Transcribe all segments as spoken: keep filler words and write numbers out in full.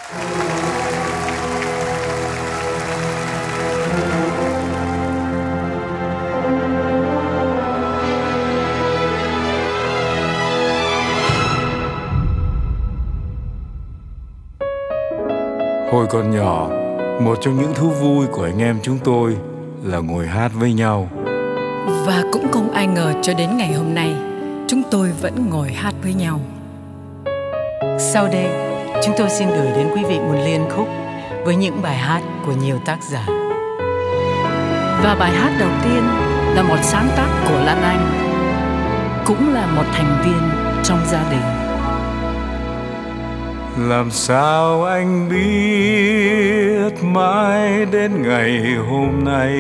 Hồi còn nhỏ, một trong những thú vui của anh em chúng tôi là ngồi hát với nhau. Và cũng không ai ngờ cho đến ngày hôm nay, chúng tôi vẫn ngồi hát với nhau. Sau đây, chúng tôi xin gửi đến quý vị một liên khúc với những bài hát của nhiều tác giả. Và bài hát đầu tiên là một sáng tác của Lan Anh, cũng là một thành viên trong gia đình. Làm sao anh biết mãi đến ngày hôm nay,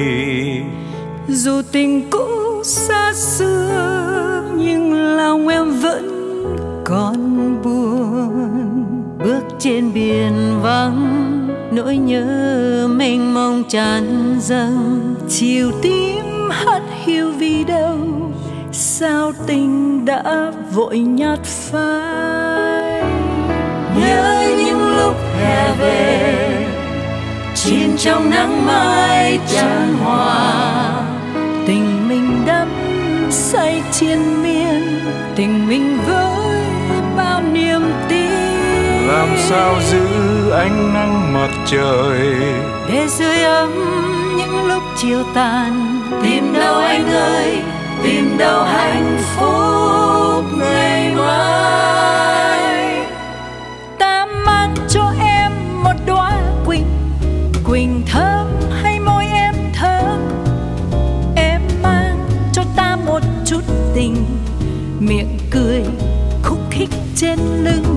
dù tình cũ xa xưa nhưng lòng em vẫn còn buồn. Bước trên biển vắng, nỗi nhớ mênh mông tràn dâng. Chiều tím hắt hiu vì đâu, sao tình đã vội nhạt phai. Nhớ những lúc hè về, chìm trong nắng mai chan hòa. Tình mình đắm say triền miên, tình mình với bao niềm tin. Làm sao giữ ánh nắng mặt trời để sưởi ấm những lúc chiều tàn. Tìm đâu anh ơi, tìm đâu hạnh phúc ngày mai. Ta mang cho em một đóa quỳnh, quỳnh thơm hay môi em thơm. Em mang cho ta một chút tình, miệng cười khúc khích trên lưng.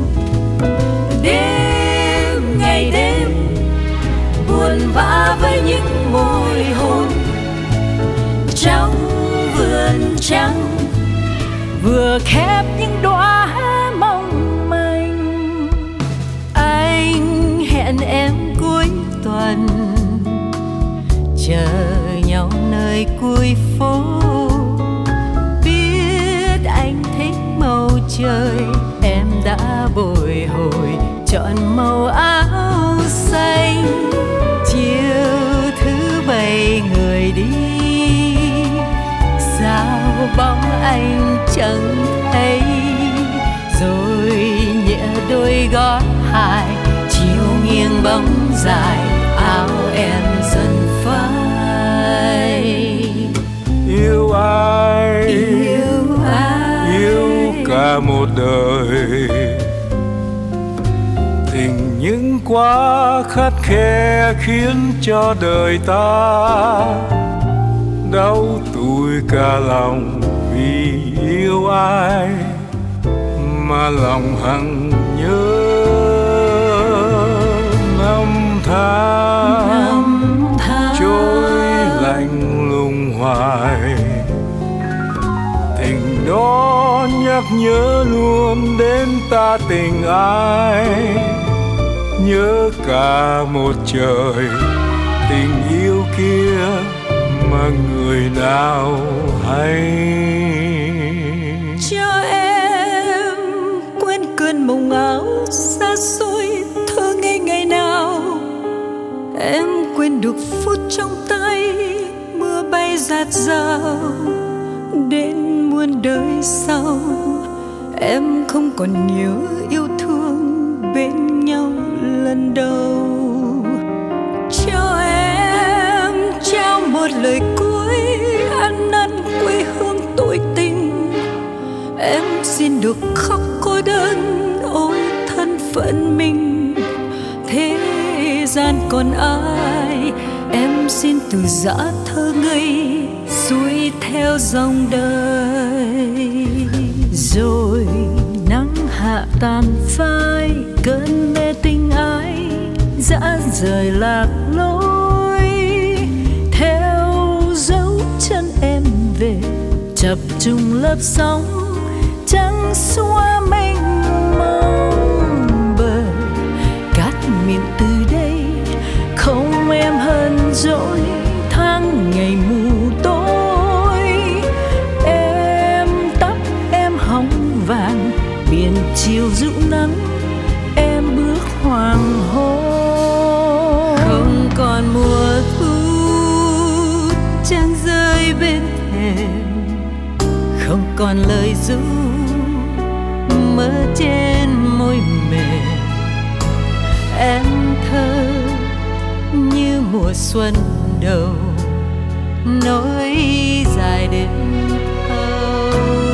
Đêm ngày đêm buồn bã với những môi hôn, trong vườn trắng vừa khép những đóa mong manh. Anh hẹn em cuối tuần, chờ nhau nơi cuối phố. Biết anh thích màu trời, em đã bồi hồi chọn màu áo xanh. Chiều thứ bảy người đi, sao bóng anh chẳng thấy. Rồi nhẹ đôi gót hài, chiều nghiêng bóng dài, áo em dần phai. Yêu ai, Yêu ai, yêu cả một đời. Tình những quá khắt khe khiến cho đời ta đau tủi cả lòng. Vì yêu ai mà lòng hằng nhớ năm tháng trôi lạnh lùng hoài. Tình đó nhắc nhớ luôn đến ta tình ai, nhớ cả một trời tình yêu kia mà người nào hay. Cho em quên cơn mộng áo xa xôi thơ ngây ngày nào. Em quên được phút trong tay mưa bay rạt rào. Đến muôn đời sau em không còn nhớ yêu thương bên nhau lần đầu. Cho em trao một lời cuối ăn năn quê hương tội tình. Em xin được khóc cô đơn ôi thân phận mình. Thế gian còn ai, em xin từ giã thơ ngây xuôi theo dòng đời. Rồi nắng hạ tàn phai, cơn mê tình ái dã rời lạc lối. Theo dấu chân em về, chập trùng lớp sóng trắng xóa mênh mông bờ. Cát miền từ đây không em hờn dỗi tháng ngày mù tối. Em tóc em hồng vàng, biển chiều rũ nắng, em bước hoàng không còn lời ru mơ trên môi mềm. Em thơ như mùa xuân đầu, nối dài đến thâu.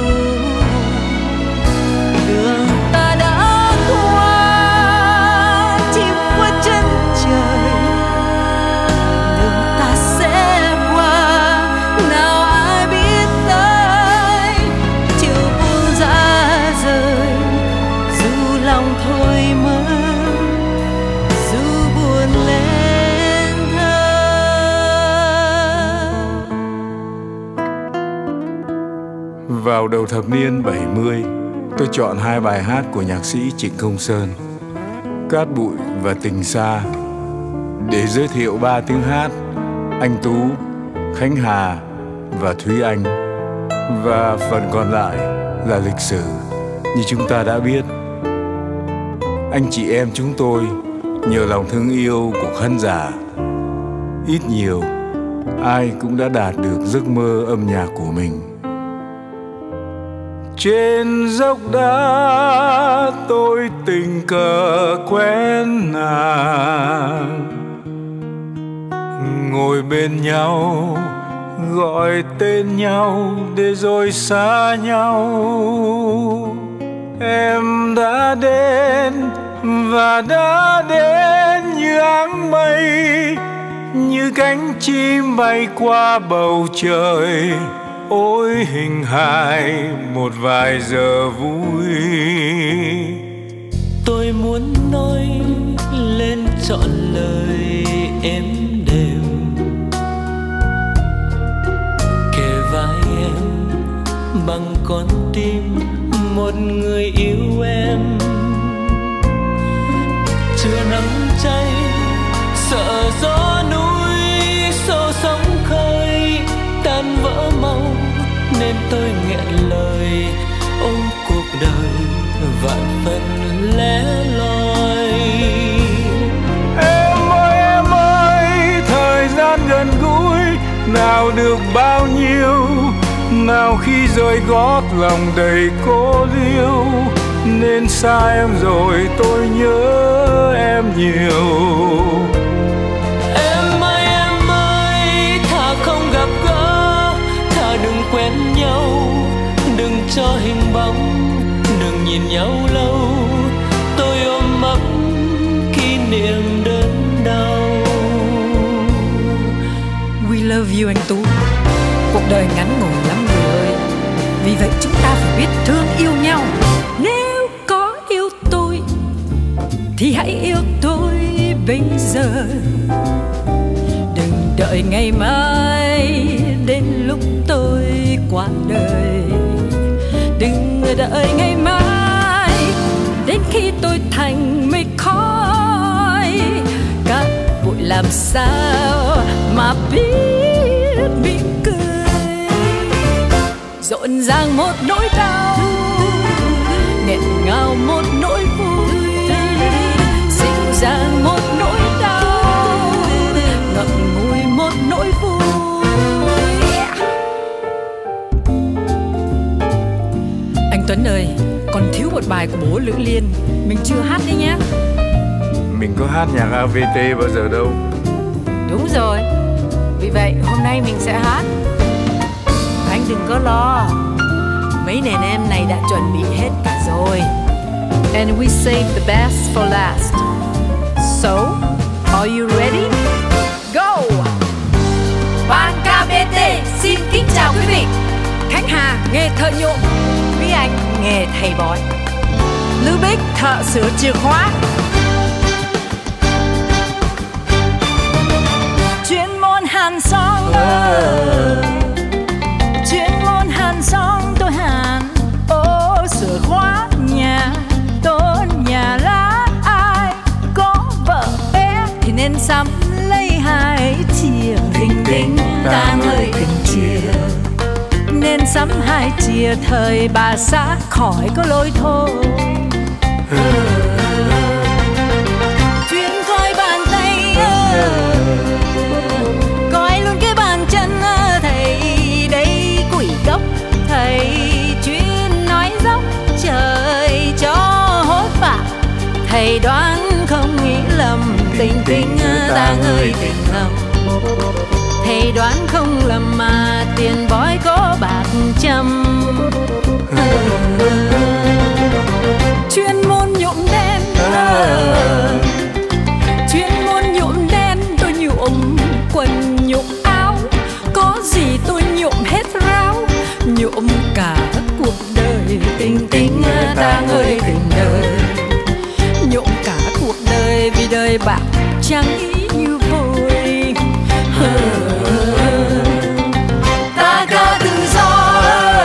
Đường ta đã qua chim qua chân trời, đường ta sẽ qua nào ai biết tới. Chiều buông ra rời dù lòng thôi mơ, dù buồn lên thơ. Vào đầu thập niên bảy mươi, tôi chọn hai bài hát của nhạc sĩ Trịnh Công Sơn, Cát Bụi và Tình Xa, để giới thiệu ba tiếng hát: Anh Tú, Khánh Hà và Thúy Anh. Và phần còn lại là lịch sử. Như chúng ta đã biết, anh chị em chúng tôi nhờ lòng thương yêu của khán giả, ít nhiều ai cũng đã đạt được giấc mơ âm nhạc của mình. Trên dốc đá tôi tình cờ quen nàng, ngồi bên nhau gọi tên nhau để rồi xa nhau. Em đã đến và đã đến như áng mây, như cánh chim bay qua bầu trời. Ôi hình hài một vài giờ vui, tôi muốn nói lên trọn lời êm đềm, kề vai em bằng con tim một người yêu em. Chưa nắng cháy sợ gió núi xô sóng khơi tan vỡ mau, nên tôi nghẹn lời ôm cuộc đời vạn phần lẻ loi. Em ơi em ơi, thời gian gần gũi nào được bao nhiêu, nào khi rơi gót lòng đầy cô liêu. Nên xa em rồi tôi nhớ em nhiều. Em ơi em ơi, thà không gặp gỡ, thà đừng quen nhau, đừng cho hình bóng, đừng nhìn nhau lâu. Tôi ôm ấp kỷ niệm đớn đau. We love you anh Tú. Cuộc đời ngắn ngủi lắm người ơi, vì vậy chúng ta phải biết thương yêu nhau. Nếu có yêu tôi thì hãy yêu tôi bây giờ, đừng đợi ngày mai đến lúc tôi qua đời. Đừng đợi ngày mai đến khi tôi thành mây khói. Cát bụi làm sao mà biết mỉm cười, rộn ràng một nỗi đau, nghẹn ngào một nỗi vui, dịu dàng một nỗi đau, ngậm ngùi một nỗi vui. Anh Tuấn ơi, còn thiếu một bài của bố Lữ Liên, mình chưa hát đấy nhé. Mình có hát nhạc a vê tê bao giờ đâu. Đúng rồi, vì vậy hôm nay mình sẽ hát. Anh đừng có lo, mấy nền em này đã chuẩn bị hết cả rồi. And we save the best for last. So, are you ready? Go! Ban ca bê tê xin kính chào quý vị. Khánh Hà nghề thợ nhuộm, Quý Anh nghề thầy bói, Lưu Bích thợ sửa chìa khóa. chuyên môn hàn son ơi, chuyên môn hàn son tôi hàn. Ô sửa khóa nhà tôn nhà lá, ai có vợ bé thì nên sắm lấy hai chìa. Đinh đinh tang ơi tình chìa, nên sắm hai chìa thời bà xã khỏi có lỗi thôi. Chuyên coi bàn tay coi luôn cái bàn chân thầy đây quỷ gốc thầy. tang ơi tình nồng. Thầy đoán không lầm mà tiền bói có bạc trăm. Chuyên môn nhuộm đen, chuyên môn nhuộm đen, tôi nhuộm quần nhuộm áo, có gì tôi nhuộm hết ráo, nhuộm cả cuộc đời. Tình tình tang ơi tình đời, nhuộm cả cuộc đời vì đời bạc trắng ý như vôi. Ta ca tự do,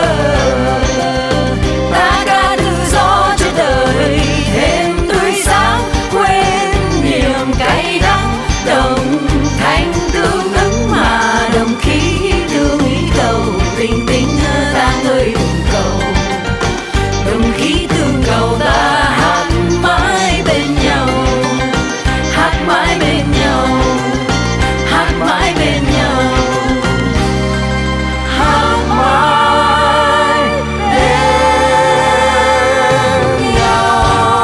ta ca tự do cho đời thêm tươi sáng, quên niềm cay đắng, đồng thanh tương ứng mà đồng khí tương ý cầu. Tình tình tang ơi tình cầu, đồng khí tương cầu ta hát mãi bên nhau, hát mãi bên nhau, hát mãi bên nhau, hát mãi bên nhau.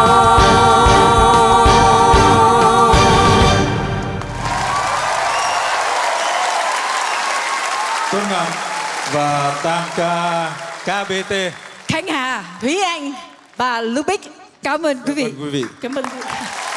Tuấn Ngọc và tang ca ca bê tê. Khánh Hà, Thúy Anh và Lubick. Cảm ơn quý vị. Cảm ơn quý vị. Cảm ơn quý vị.